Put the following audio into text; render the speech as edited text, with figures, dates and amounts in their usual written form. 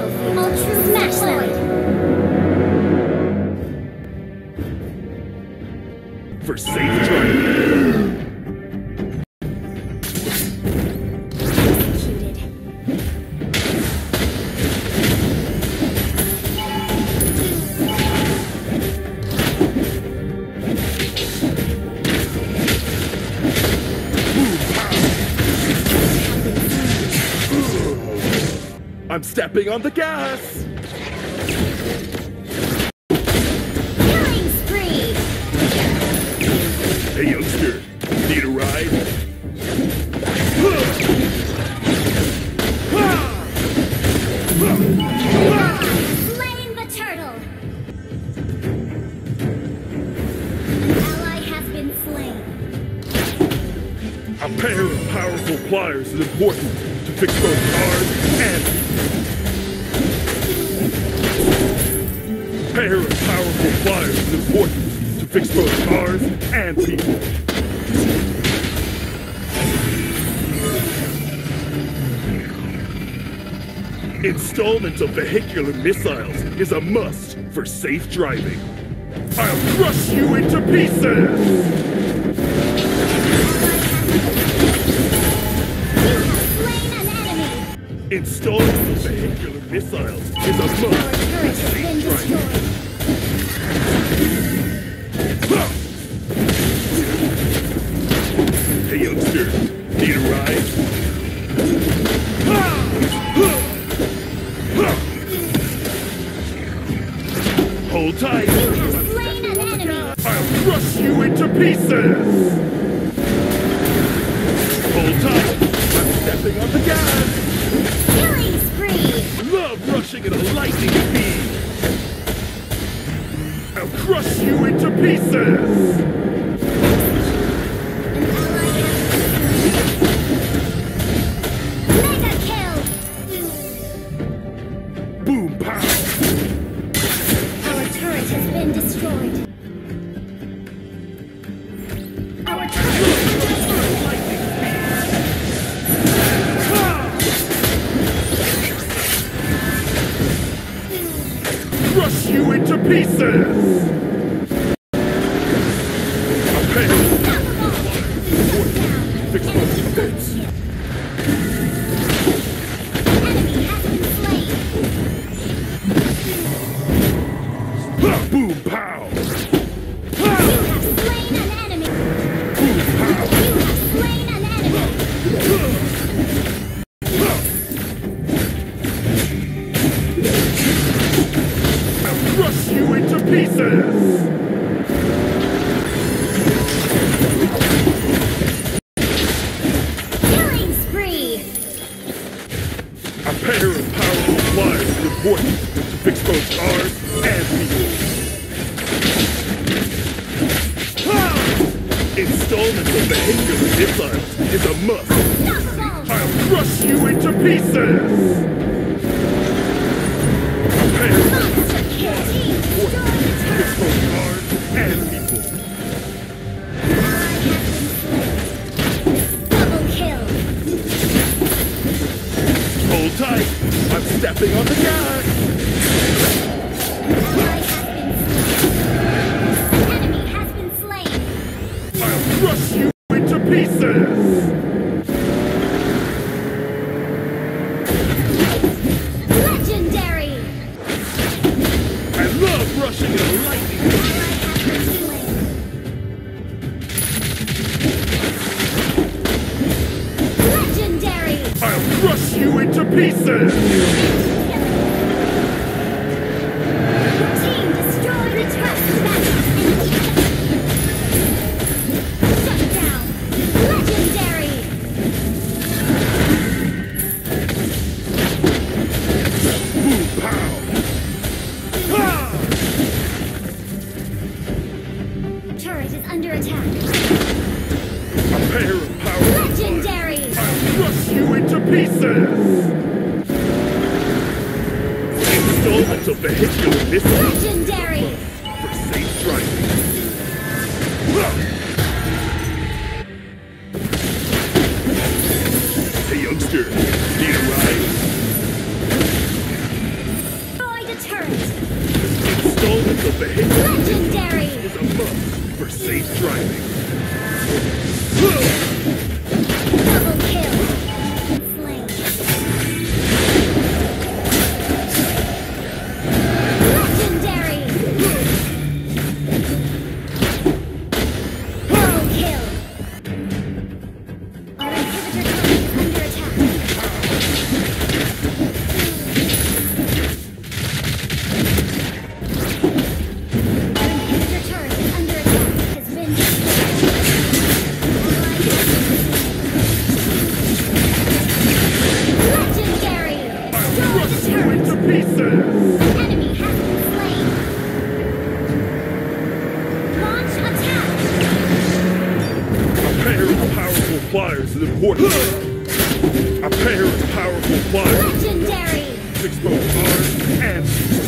trophy. Ultra smash them. For safe driving. I'm stepping on the gas! Killing spree! Hey youngster, need a ride? Slaying the turtle! An ally has been slain. A pair of powerful pliers is important to fix both cars and people. Pair of powerful pliers is important to fix both cars and people. Installment of vehicular missiles is a must for safe driving. I'll crush you into pieces! Installing vehicular missiles is a must for safe driving. Hey youngster, need a ride? Hold tight. I'll crush you into pieces! Hold tight. I'm stepping on the gas! Killing spree! Love rushing at a lightning speed! I'll crush you into pieces! Mega kill! Boom pow! Our turret has been destroyed. Our turret is Lightning speed! Crush you into pieces! A pair of fix those bits. enemy has been slain. Boom pow! You have slain an enemy. Boom pow! You have slain an enemy. I'll crush you into pieces! Killing spree! A pair of powerful pliers is important to fix both cars and people. Installment of vehicular missiles is a must. Unstoppable! I'll crush you into pieces! A pair of Monster kill! Team important to fix both cars and people. Double kill! Hold tight, I'm stepping on the gas! Enemy has been slain. I'll crush you into pieces! Legendary! I love rushing in a lightning Legendary! I'll crush you into pieces! Team destroyed. Request battle. Shut down. Legendary! Boom pow! Ah! Turret is under attack. A pair of powerful Legendary! I'll crush you into pieces! Installment of vehicular missiles Legendary! for safe driving. Hey youngster, need a ride? vehicular Legendary! is a must for safe driving. Double kill! Slain. Legendary! Double kill! Our inhibitor turret is under attack. Our inhibitor turret is under attack. Has been legendary! I'll crush you into pieces! Enemy has been slain. Launch attack! A pair of powerful flyers is important. A pair of powerful flyers Legendary! fix both arms and